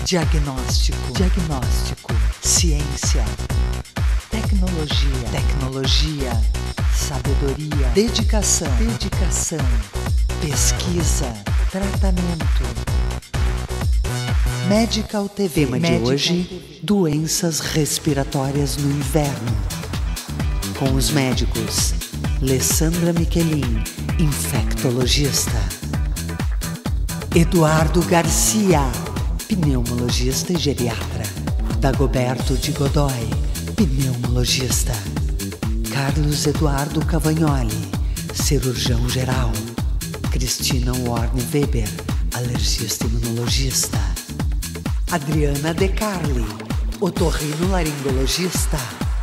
Diagnóstico. Ciência. Tecnologia. Sabedoria. Dedicação. Pesquisa. Tratamento. Medical TV. Tema de hoje: doenças respiratórias no inverno. Com os médicos Alessandra Michelin, infectologista; Eduardo Garcia, pneumologista e geriatra; Dagoberto de Godoy, pneumologista; Carlos Eduardo Cavagnoli, cirurgião geral; Cristina Warne Weber, alergista imunologista; Adriana De Carli, otorrinolaringologista;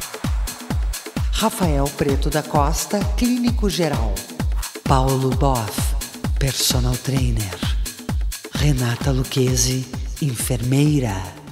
Rafael Preto da Costa, clínico geral; Paulo Boff, personal trainer; Renata Lucchesi, enfermeira.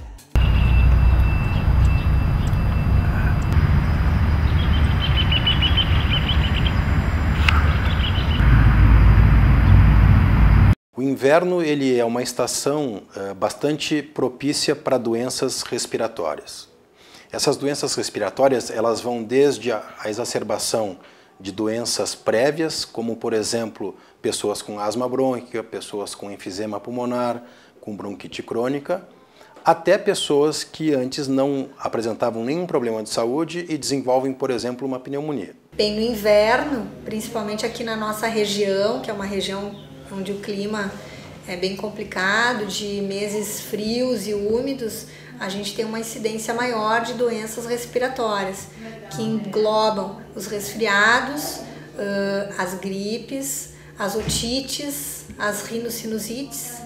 O inverno ele é uma estação bastante propícia para doenças respiratórias. Essas doenças respiratórias elas vão desde a exacerbação de doenças prévias, como por exemplo pessoas com asma brônquica, pessoas com enfisema pulmonar, com bronquite crônica, até pessoas que antes não apresentavam nenhum problema de saúde e desenvolvem, por exemplo, uma pneumonia. Bem, no inverno, principalmente aqui na nossa região, que é uma região onde o clima é bem complicado, de meses frios e úmidos, a gente tem uma incidência maior de doenças respiratórias, que englobam os resfriados, as gripes, as otites, as rinossinusites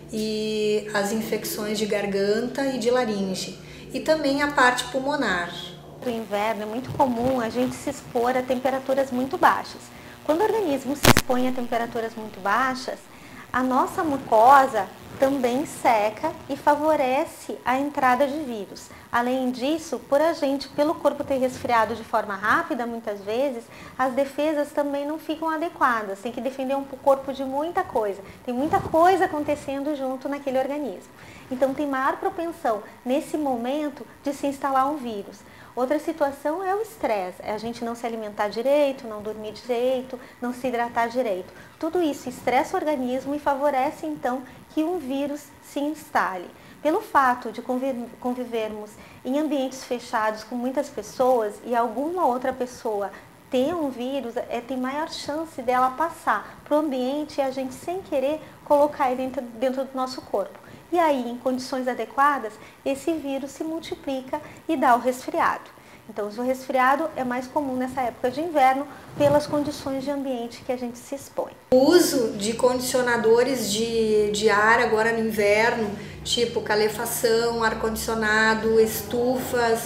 e as infecções de garganta e de laringe, e também a parte pulmonar. No inverno é muito comum a gente se expor a temperaturas muito baixas. Quando o organismo se expõe a temperaturas muito baixas, a nossa mucosa também seca e favorece a entrada de vírus. Além disso, pelo corpo ter resfriado de forma rápida, muitas vezes, as defesas também não ficam adequadas. Tem que defender o corpo de muita coisa. Tem muita coisa acontecendo junto naquele organismo. Então, tem maior propensão, nesse momento, de se instalar um vírus. Outra situação é o estresse, é a gente não se alimentar direito, não dormir direito, não se hidratar direito. Tudo isso estressa o organismo e favorece, então, que um vírus se instale. Pelo fato de convivermos em ambientes fechados com muitas pessoas e alguma outra pessoa ter um vírus, tem maior chance dela passar para o ambiente e a gente, sem querer, colocar ele dentro do nosso corpo. E aí, em condições adequadas, esse vírus se multiplica e dá o resfriado. Então, o resfriado é mais comum nessa época de inverno pelas condições de ambiente que a gente se expõe. O uso de condicionadores de ar agora no inverno, tipo calefação, ar-condicionado, estufas,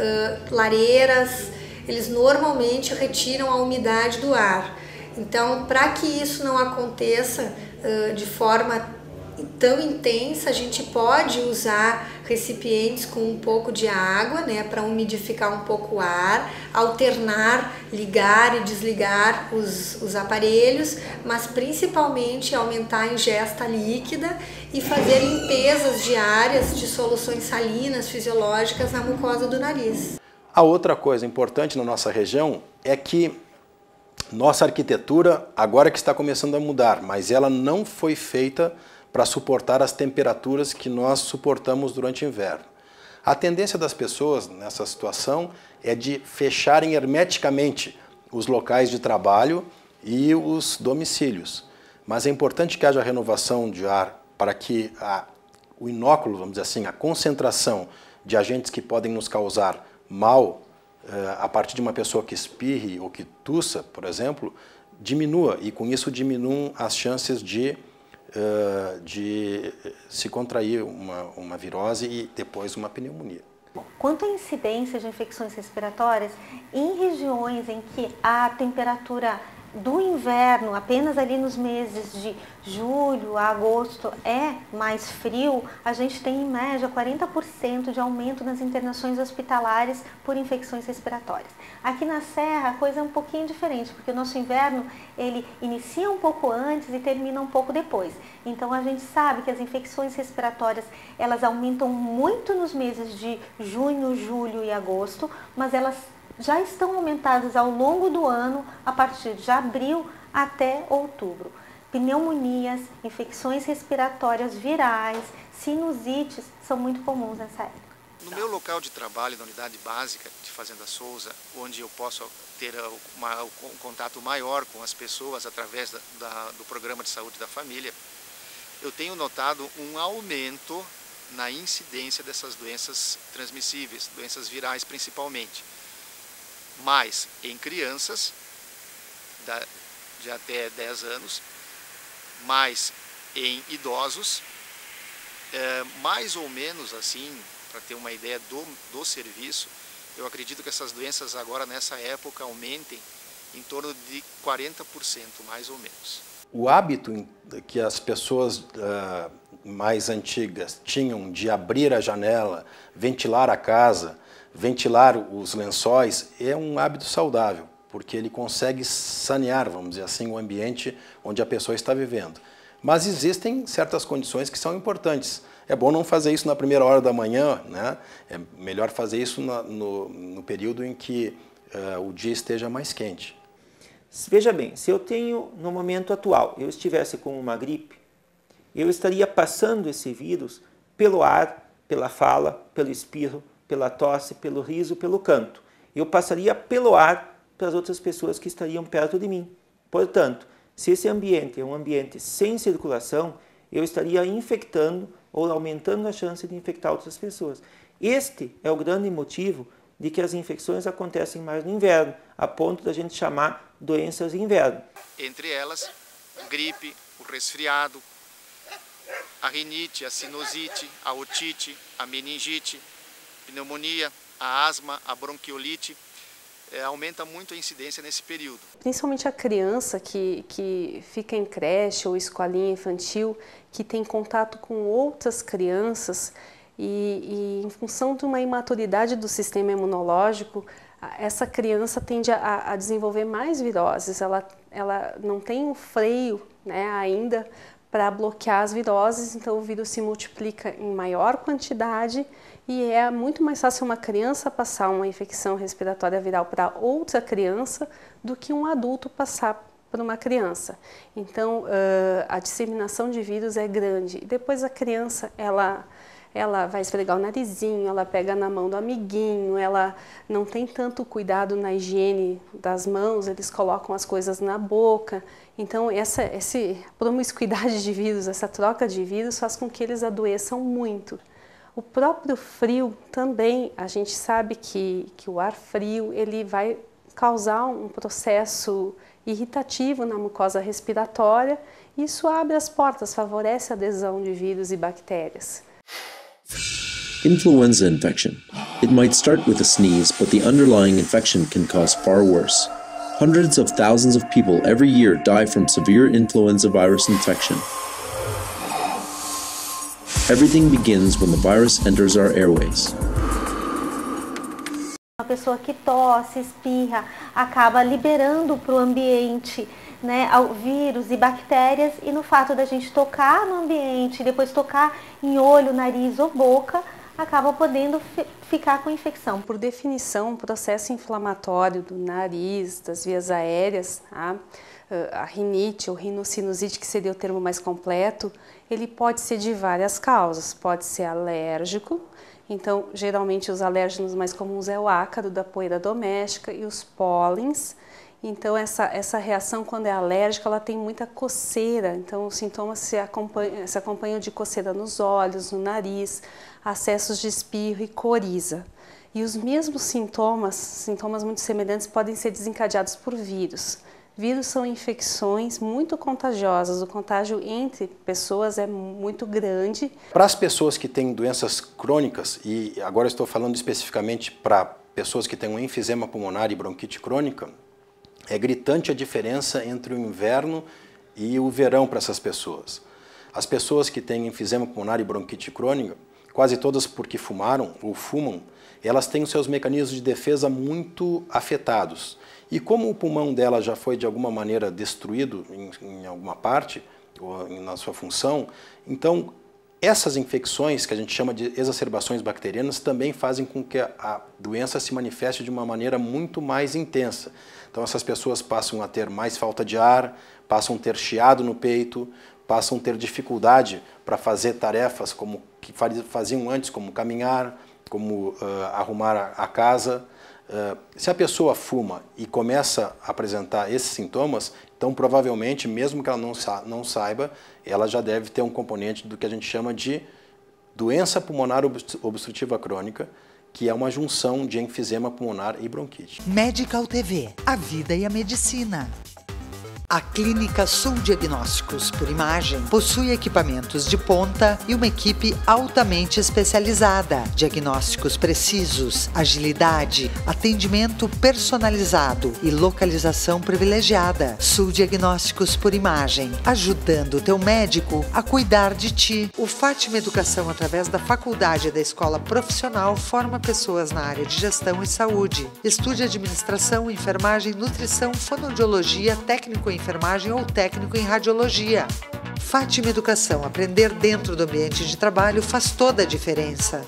lareiras, eles normalmente retiram a umidade do ar. Então, para que isso não aconteça de forma tão intensa, a gente pode usar recipientes com um pouco de água, né, para umidificar um pouco o ar, alternar, ligar e desligar os aparelhos, mas principalmente aumentar a ingesta líquida e fazer limpezas diárias de soluções salinas fisiológicas na mucosa do nariz. A outra coisa importante na nossa região é que nossa arquitetura agora que está começando a mudar, mas ela não foi feita para suportar as temperaturas que nós suportamos durante o inverno. A tendência das pessoas nessa situação é de fecharem hermeticamente os locais de trabalho e os domicílios. Mas é importante que haja renovação de ar para que o inóculo, vamos dizer assim, a concentração de agentes que podem nos causar mal a partir de uma pessoa que espirre ou que tussa, por exemplo, diminua, e com isso diminuam as chances de se contrair uma virose e depois uma pneumonia. Quanto à incidência de infecções respiratórias, em regiões em que a temperatura do inverno, apenas ali nos meses de julho a agosto, é mais frio, a gente tem em média 40% de aumento nas internações hospitalares por infecções respiratórias. Aqui na Serra a coisa é um pouquinho diferente, porque o nosso inverno ele inicia um pouco antes e termina um pouco depois. Então a gente sabe que as infecções respiratórias, elas aumentam muito nos meses de junho, julho e agosto, mas elas já estão aumentadas ao longo do ano, a partir de abril até outubro. Pneumonias, infecções respiratórias virais, sinusites são muito comuns nessa época. No meu local de trabalho, na unidade básica de Fazenda Souza, onde eu posso ter um contato maior com as pessoas através do programa de saúde da família, eu tenho notado um aumento na incidência dessas doenças transmissíveis, doenças virais principalmente. Mais em crianças de até 10 anos, mais em idosos, mais ou menos assim, para ter uma ideia do serviço, eu acredito que essas doenças agora nessa época aumentem em torno de 40%, mais ou menos. O hábito que as pessoas mais antigas tinham de abrir a janela, ventilar a casa, ventilar os lençóis, é um hábito saudável, porque ele consegue sanear, vamos dizer assim, o ambiente onde a pessoa está vivendo. Mas existem certas condições que são importantes. É bom não fazer isso na primeira hora da manhã, né? É melhor fazer isso no período em que o dia esteja mais quente. Veja bem, se eu tenho, no momento atual, eu estivesse com uma gripe, eu estaria passando esse vírus pelo ar, pela fala, pelo espirro, pela tosse, pelo riso, pelo canto. Eu passaria pelo ar para as outras pessoas que estariam perto de mim. Portanto, se esse ambiente é um ambiente sem circulação, eu estaria infectando ou aumentando a chance de infectar outras pessoas. Este é o grande motivo de que as infecções acontecem mais no inverno, a ponto da gente chamar doenças de inverno. Entre elas, gripe, o resfriado, a rinite, a sinusite, a otite, a meningite, pneumonia, a asma, a bronquiolite, aumenta muito a incidência nesse período. Principalmente a criança que fica em creche ou escolinha infantil, que tem contato com outras crianças e em função de uma imaturidade do sistema imunológico, essa criança tende a desenvolver mais viroses, ela não tem um freio, né, ainda para bloquear as viroses, então o vírus se multiplica em maior quantidade e é muito mais fácil uma criança passar uma infecção respiratória viral para outra criança do que um adulto passar para uma criança. Então, a disseminação de vírus é grande. E depois a criança, ela vai esfregar o narizinho, ela pega na mão do amiguinho, ela não tem tanto cuidado na higiene das mãos, eles colocam as coisas na boca. Então, essa promiscuidade de vírus, essa troca de vírus faz com que eles adoeçam muito. O próprio frio também, a gente sabe que o ar frio ele vai causar um processo irritativo na mucosa respiratória e isso abre as portas, favorece a adesão de vírus e bactérias. Influenza infection. It might start with a sneeze, but the underlying infection can cause far worse. Hundreds of thousands of people every year die from severe influenza virus infection. Everything begins when the virus enters our airways. A pessoa que tosse, espirra, acaba liberando para o ambiente, né, vírus e bactérias, e no fato da gente tocar no ambiente, depois tocar em olho, nariz ou boca, acaba podendo ficar com infecção. Por definição, o processo inflamatório do nariz, das vias aéreas, a rinite ou rinocinusite, que seria o termo mais completo, ele pode ser de várias causas. Pode ser alérgico, então geralmente os alérgenos mais comuns é o ácaro da poeira doméstica e os pólens. Então essa reação, quando é alérgica, ela tem muita coceira, então os sintomas se acompanham de coceira nos olhos, no nariz, acessos de espirro e coriza. E os mesmos sintomas muito semelhantes, podem ser desencadeados por vírus. Vírus são infecções muito contagiosas, o contágio entre pessoas é muito grande. Para as pessoas que têm doenças crônicas, e agora estou falando especificamente para pessoas que têm um enfisema pulmonar e bronquite crônica, é gritante a diferença entre o inverno e o verão para essas pessoas. As pessoas que têm enfisema pulmonar e bronquite crônica, quase todas porque fumaram ou fumam, elas têm os seus mecanismos de defesa muito afetados. E como o pulmão dela já foi de alguma maneira destruído em alguma parte, ou na sua função. Então, essas infecções, que a gente chama de exacerbações bacterianas, também fazem com que a doença se manifeste de uma maneira muito mais intensa. Então, essas pessoas passam a ter mais falta de ar, passam a ter chiado no peito, passam a ter dificuldade para fazer tarefas como que faziam antes, como caminhar, como arrumar a casa. Se a pessoa fuma e começa a apresentar esses sintomas, então provavelmente, mesmo que ela não saiba, ela já deve ter um componente do que a gente chama de doença pulmonar obstrutiva crônica, que é uma junção de enfisema pulmonar e bronquite. Medical TV, a vida e a medicina. A Clínica Sul Diagnósticos por Imagem possui equipamentos de ponta e uma equipe altamente especializada, diagnósticos precisos, agilidade, atendimento personalizado e localização privilegiada. Sul Diagnósticos por Imagem, ajudando o teu médico a cuidar de ti. O Fátima Educação, através da Faculdade da Escola Profissional, forma pessoas na área de gestão e saúde. Estude administração, enfermagem, nutrição, fonoaudiologia, técnico em enfermagem ou técnico em radiologia. Fátima Educação, aprender dentro do ambiente de trabalho faz toda a diferença.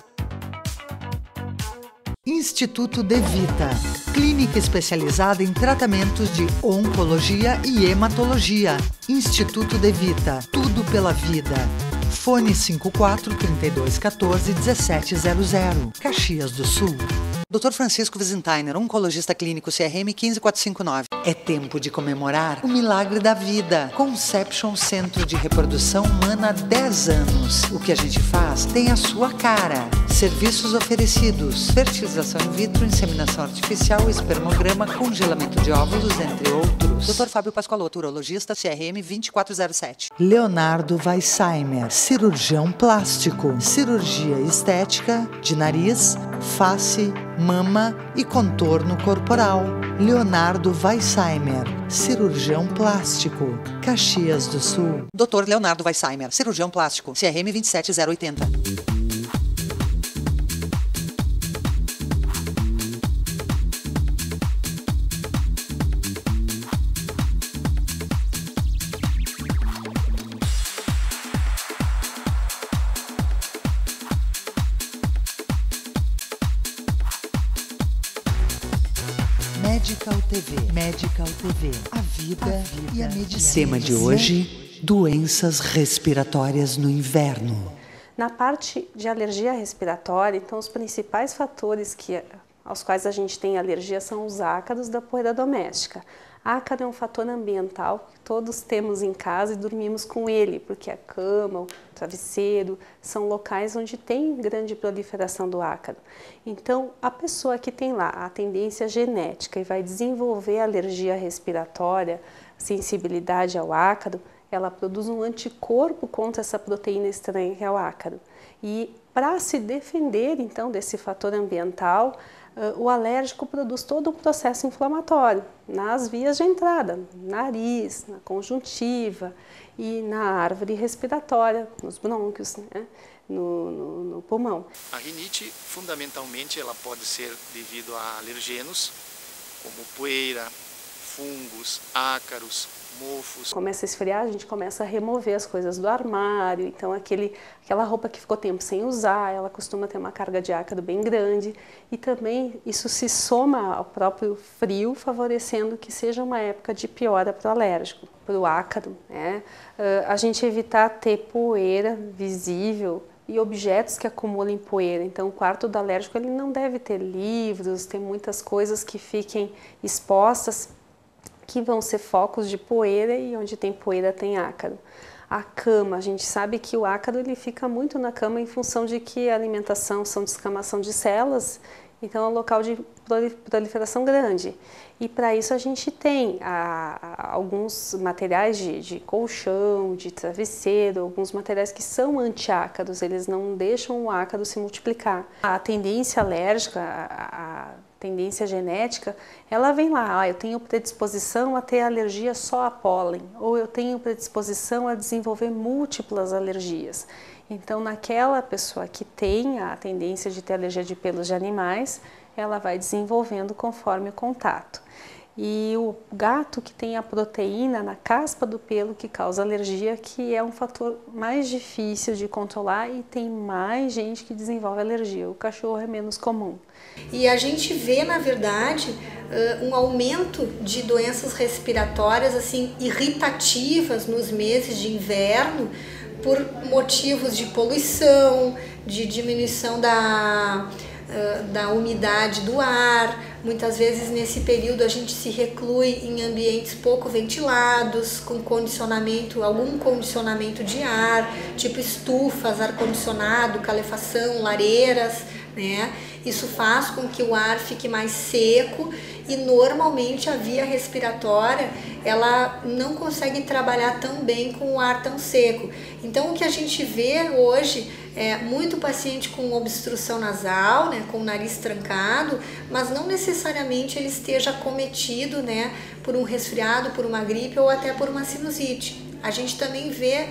Instituto De Vita, clínica especializada em tratamentos de oncologia e hematologia. Instituto De Vita, tudo pela vida. Fone 54 3214 1700, Caxias do Sul. Dr. Francisco Wiesenthiner, oncologista clínico, CRM 15459. É tempo de comemorar o milagre da vida. Conception Centro de Reprodução Humana há 10 anos. O que a gente faz tem a sua cara. Serviços oferecidos: fertilização in vitro, inseminação artificial, espermograma, congelamento de óvulos, entre outros. Dr. Fábio Pascoaloto, urologista, CRM 2407. Leonardo Weissheimer, cirurgião plástico, cirurgia estética de nariz, face, mama e contorno corporal. Leonardo Weissheimer, cirurgião plástico, Caxias do Sul. Dr. Leonardo Weissheimer, cirurgião plástico, CRM 27080. Medical TV, a vida e a medicina. Tema de hoje: doenças respiratórias no inverno. Na parte de alergia respiratória, então os principais fatores aos quais a gente tem alergia são os ácaros da poeira doméstica. Ácaro é um fator ambiental que todos temos em casa e dormimos com ele, porque a cama, o travesseiro são locais onde tem grande proliferação do ácaro. Então, a pessoa que tem lá a tendência genética e vai desenvolver alergia respiratória, sensibilidade ao ácaro, ela produz um anticorpo contra essa proteína estranha que é o ácaro. E para se defender, então, desse fator ambiental, o alérgico produz todo um processo inflamatório nas vias de entrada, no nariz, na conjuntiva e na árvore respiratória, nos brônquios, né? no pulmão. A rinite, fundamentalmente, ela pode ser devido a alergenos, como poeira, fungos, ácaros, mofos. Começa a esfriar, a gente começa a remover as coisas do armário, então aquela roupa que ficou tempo sem usar, ela costuma ter uma carga de ácaro bem grande e também isso se soma ao próprio frio, favorecendo que seja uma época de piora para o alérgico, para o ácaro, né? A gente evitar ter poeira visível e objetos que acumulem poeira. Então, o quarto do alérgico ele não deve ter livros, ter muitas coisas que fiquem expostas, que vão ser focos de poeira e onde tem poeira tem ácaro. A cama, a gente sabe que o ácaro ele fica muito na cama em função de que a alimentação são descamação de células, então é um local de proliferação grande. E para isso a gente tem alguns materiais de colchão, de travesseiro, alguns materiais que são antiácaros, eles não deixam o ácaro se multiplicar. A tendência alérgica, a tendência genética, ela vem lá, eu tenho predisposição a ter alergia só a pólen, ou eu tenho predisposição a desenvolver múltiplas alergias. Então, naquela pessoa que tem a tendência de ter alergia de pelos de animais, ela vai desenvolvendo conforme o contato. E o gato que tem a proteína na caspa do pelo que causa alergia, que é um fator mais difícil de controlar e tem mais gente que desenvolve alergia. O cachorro é menos comum. E a gente vê, na verdade, um aumento de doenças respiratórias assim irritativas nos meses de inverno por motivos de poluição, de diminuição da umidade do ar. Muitas vezes nesse período a gente se reclui em ambientes pouco ventilados, com condicionamento, algum condicionamento de ar, tipo estufas, ar-condicionado, calefação, lareiras, né? Isso faz com que o ar fique mais seco e normalmente a via respiratória ela não consegue trabalhar tão bem com o ar tão seco. Então o que a gente vê hoje é muito paciente com obstrução nasal, né, com o nariz trancado, mas não necessariamente ele esteja acometido, né, por um resfriado, por uma gripe ou até por uma sinusite. A gente também vê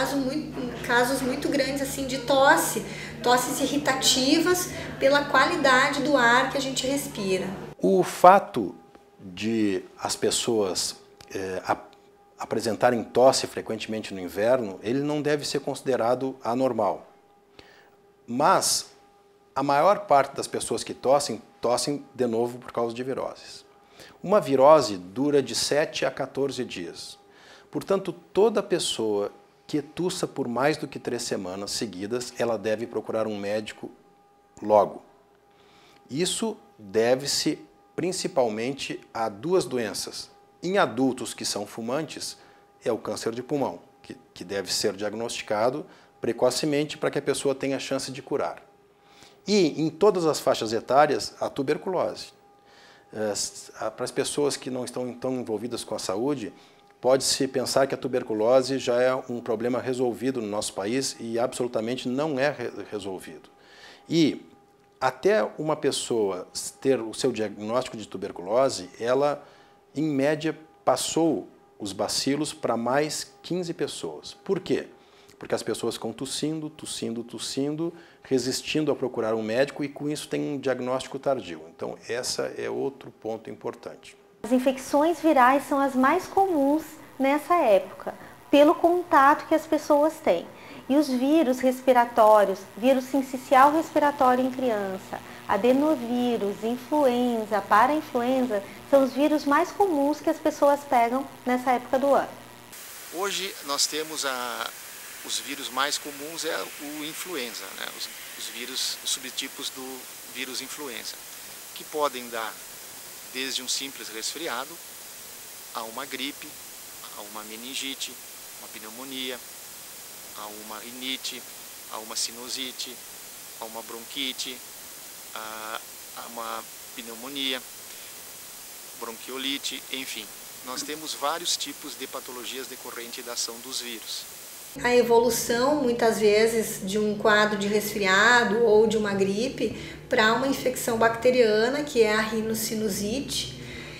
casos muito grandes assim de tosses irritativas pela qualidade do ar que a gente respira. O fato de as pessoas apresentarem tosse frequentemente no inverno, ele não deve ser considerado anormal. Mas a maior parte das pessoas que tossem de novo por causa de viroses. Uma virose dura de 7 a 14 dias. Portanto, toda pessoa que tussa por mais do que 3 semanas seguidas, ela deve procurar um médico logo. Isso deve-se principalmente a 2 doenças. Em adultos que são fumantes, é o câncer de pulmão, que deve ser diagnosticado precocemente para que a pessoa tenha chance de curar. E em todas as faixas etárias, a tuberculose. Para as pessoas que não estão tão envolvidas com a saúde, pode-se pensar que a tuberculose já é um problema resolvido no nosso país e absolutamente não é resolvido. E até uma pessoa ter o seu diagnóstico de tuberculose, ela, em média, passou os bacilos para mais 15 pessoas. Por quê? Porque as pessoas ficam tossindo, resistindo a procurar um médico e com isso tem um diagnóstico tardio. Então, esse é outro ponto importante. As infecções virais são as mais comuns nessa época, pelo contato que as pessoas têm. E os vírus respiratórios, vírus sincicial respiratório em criança, adenovírus, influenza, parainfluenza, são os vírus mais comuns que as pessoas pegam nessa época do ano. Hoje nós temos os vírus mais comuns é o influenza, né? Os subtipos do vírus influenza, que podem dar desde um simples resfriado a uma gripe, a uma meningite, uma pneumonia, a uma rinite, a uma sinusite, a uma bronquite, a uma pneumonia, bronquiolite, enfim. Nós temos vários tipos de patologias decorrentes da ação dos vírus. A evolução, muitas vezes, de um quadro de resfriado ou de uma gripe para uma infecção bacteriana, que é a rinocinusite.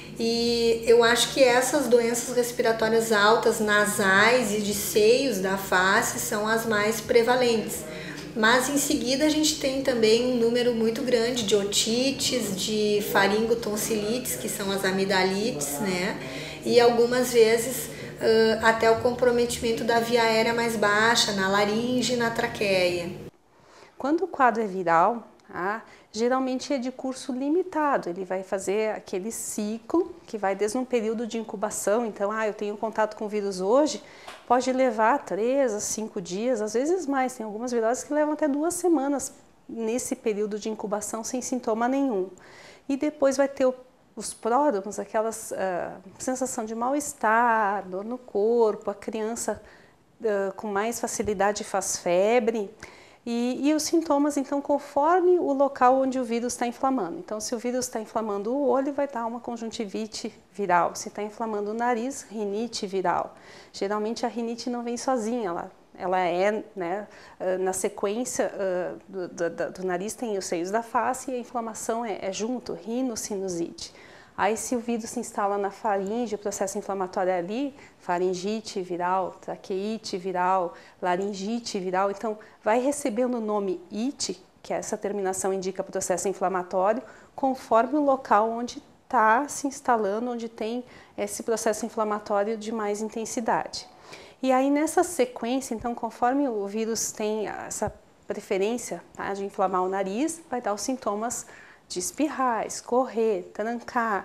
E eu acho que essas doenças respiratórias altas, nasais e de seios da face são as mais prevalentes. Mas em seguida a gente tem também um número muito grande de otites, de faringotonsilites, que são as amidalites, né? E algumas vezes até o comprometimento da via aérea mais baixa, na laringe e na traqueia. Quando o quadro é viral, geralmente é de curso limitado, ele vai fazer aquele ciclo que vai desde um período de incubação, então eu tenho contato com o vírus hoje, pode levar 3 a 5 dias, às vezes mais, tem algumas viroses que levam até 2 semanas nesse período de incubação sem sintoma nenhum. E depois vai ter os pródromos, aquela sensação de mal-estar, dor no corpo, a criança com mais facilidade faz febre. E os sintomas, então, conforme o local onde o vírus está inflamando. Então, se o vírus está inflamando o olho, vai dar uma conjuntivite viral. Se está inflamando o nariz, rinite viral. Geralmente, a rinite não vem sozinha, ela é, né, na sequência do nariz tem os seios da face e a inflamação é junto, rinocinusite. Aí, se o vírus se instala na faringe, o processo inflamatório é ali, faringite viral, traqueite viral, laringite viral, então vai recebendo o nome ite, que essa terminação indica processo inflamatório, conforme o local onde está se instalando onde tem esse processo inflamatório de mais intensidade. E aí nessa sequência, então, conforme o vírus tem essa preferência, tá, de inflamar o nariz, vai dar os sintomas de espirrar, escorrer, trancar,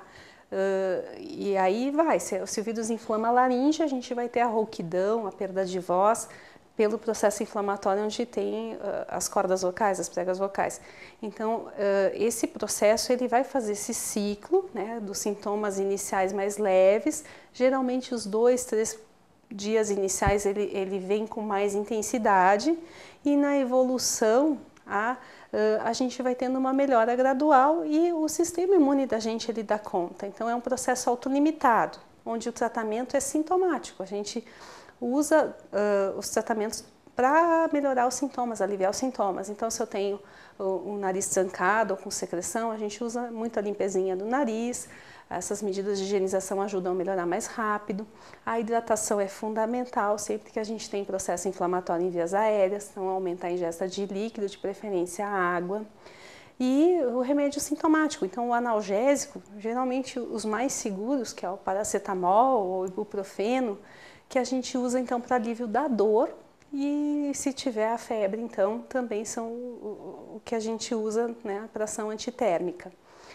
e aí vai, se o vírus inflama a laringe, a gente vai ter a rouquidão, a perda de voz, pelo processo inflamatório onde tem as cordas vocais, as pregas vocais. Então, esse processo ele vai fazer esse ciclo, né, dos sintomas iniciais mais leves, geralmente os 2, 3 dias iniciais ele vem com mais intensidade e na evolução a gente vai tendo uma melhora gradual e o sistema imune da gente ele dá conta. Então é um processo autolimitado, onde o tratamento é sintomático. A gente usa os tratamentos para melhorar os sintomas, aliviar os sintomas. Então se eu tenho o nariz trancado ou com secreção, a gente usa muito a limpezinha do nariz. Essas medidas de higienização ajudam a melhorar mais rápido. A hidratação é fundamental, sempre que a gente tem processo inflamatório em vias aéreas, então aumentar a ingesta de líquido, de preferência a água. E o remédio sintomático, então o analgésico, geralmente os mais seguros, que é o paracetamol ou o ibuprofeno, que a gente usa então para alívio da dor e se tiver a febre, então também são o que a gente usa, né, para ação antitérmica.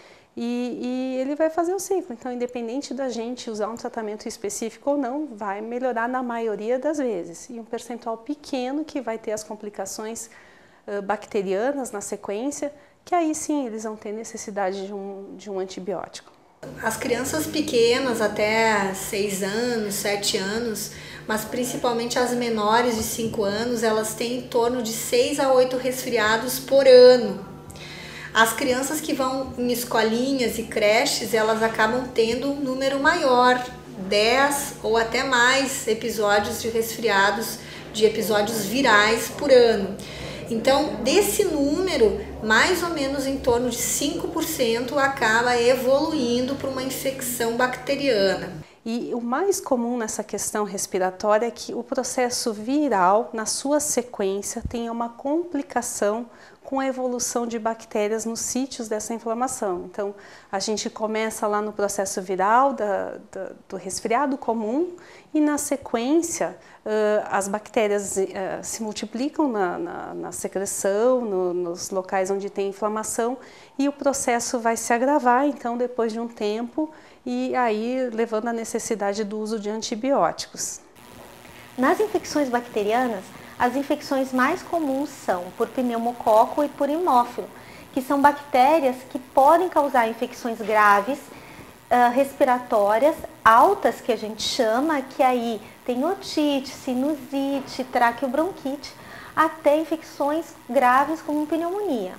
E ele vai fazer o ciclo, então independente da gente usar um tratamento específico ou não, vai melhorar na maioria das vezes. E um percentual pequeno que vai ter as complicações bacterianas na sequência, que aí sim eles vão ter necessidade de um antibiótico. As crianças pequenas, até 6 anos, 7 anos, mas principalmente as menores de 5 anos, elas têm em torno de 6 a 8 resfriados por ano. As crianças que vão em escolinhas e creches, elas acabam tendo um número maior, 10 ou até mais episódios de resfriados, de episódios virais por ano. Então, desse número, mais ou menos em torno de 5% acaba evoluindo para uma infecção bacteriana. E o mais comum nessa questão respiratória é que o processo viral, na sua sequência, tenha uma complicação com a evolução de bactérias nos sítios dessa inflamação. Então, a gente começa lá no processo viral do resfriado comum e, na sequência, as bactérias se multiplicam na secreção, nos locais onde tem inflamação e o processo vai se agravar, então, depois de um tempo, e aí levando à necessidade do uso de antibióticos. Nas infecções bacterianas, as infecções mais comuns são por pneumococo e por hemófilo, que são bactérias que podem causar infecções graves, respiratórias, altas, que a gente chama, que aí tem otite, sinusite, traqueobronquite, até infecções graves como pneumonia.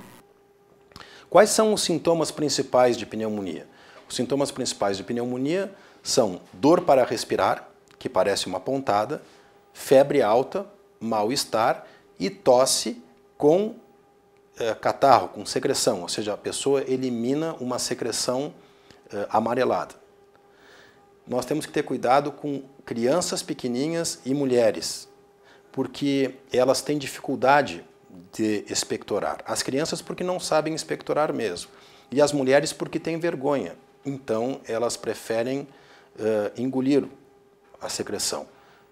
Quais são os sintomas principais de pneumonia? Os sintomas principais de pneumonia são dor para respirar, que parece uma pontada, febre alta, mal-estar e tosse com catarro, com secreção, ou seja, a pessoa elimina uma secreção amarelada. Nós temos que ter cuidado com crianças pequeninhas e mulheres, porque elas têm dificuldade de expectorar. As crianças porque não sabem expectorar mesmo, e as mulheres porque têm vergonha, então elas preferem engolir a secreção.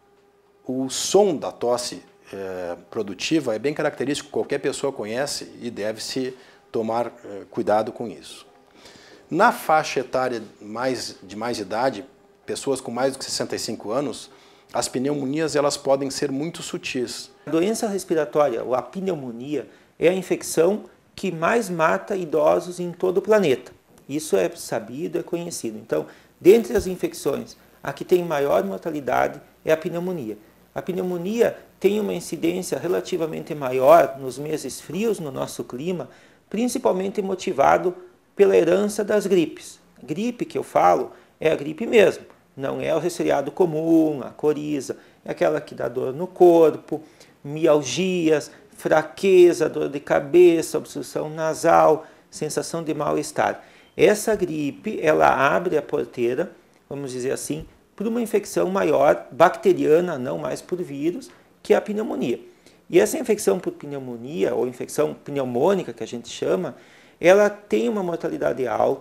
O som da tosse produtiva é bem característico, qualquer pessoa conhece e deve-se tomar cuidado com isso. Na faixa etária de mais idade, pessoas com mais de 65 anos, as pneumonias elas podem ser muito sutis. A doença respiratória, ou a pneumonia, é a infecção que mais mata idosos em todo o planeta. Isso é sabido, é conhecido. Então, dentre as infecções, a que tem maior mortalidade é a pneumonia. A pneumonia tem uma incidência relativamente maior nos meses frios no nosso clima, principalmente motivado pela herança das gripes. A gripe que eu falo é a gripe mesmo, não é o resfriado comum, a coriza, é aquela que dá dor no corpo, mialgias, fraqueza, dor de cabeça, obstrução nasal, sensação de mal-estar. Essa gripe, ela abre a porteira, vamos dizer assim, para uma infecção maior, bacteriana, não mais por vírus, que é a pneumonia. E essa infecção por pneumonia, ou infecção pneumônica, que a gente chama, ela tem uma mortalidade alta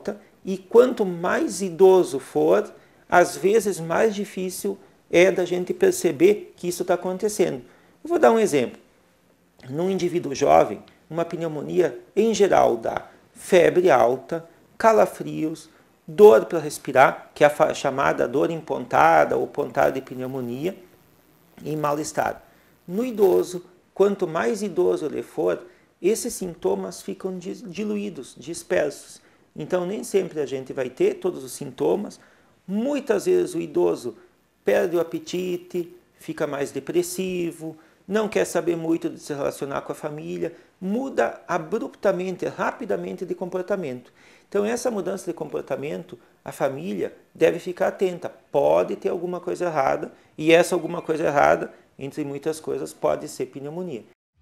e quanto mais idoso for, às vezes mais difícil é da gente perceber que isso está acontecendo. Eu vou dar um exemplo. Num indivíduo jovem, uma pneumonia em geral dá febre alta, calafrios, dor para respirar, que é a chamada dor empontada ou pontada de pneumonia, e mal-estar. No idoso, quanto mais idoso ele for, esses sintomas ficam diluídos, dispersos. Então, nem sempre a gente vai ter todos os sintomas. Muitas vezes o idoso perde o apetite, fica mais depressivo, não quer saber muito de se relacionar com a família, muda abruptamente, rapidamente de comportamento. Então, essa mudança de comportamento, a família deve ficar atenta. Pode ter alguma coisa errada, e essa alguma coisa errada, entre muitas coisas, pode ser pneumonia.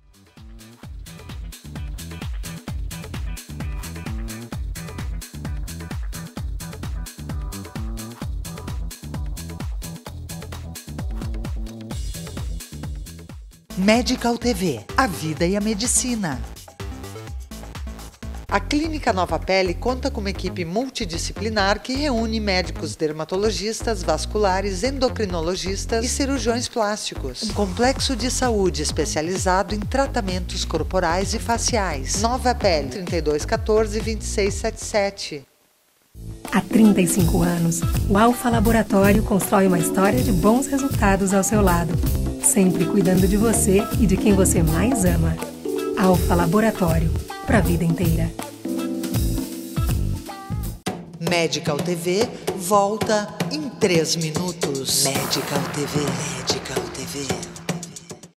Medical TV, a vida e a medicina. A Clínica Nova Pele conta com uma equipe multidisciplinar que reúne médicos dermatologistas, vasculares, endocrinologistas e cirurgiões plásticos. Um complexo de saúde especializado em tratamentos corporais e faciais. Nova Pele, 3214-2677. Há 35 anos, o Alfa Laboratório constrói uma história de bons resultados ao seu lado, sempre cuidando de você e de quem você mais ama. Alfa Laboratório, para a vida inteira. Medical TV volta em 3 minutos. Medical TV, Medical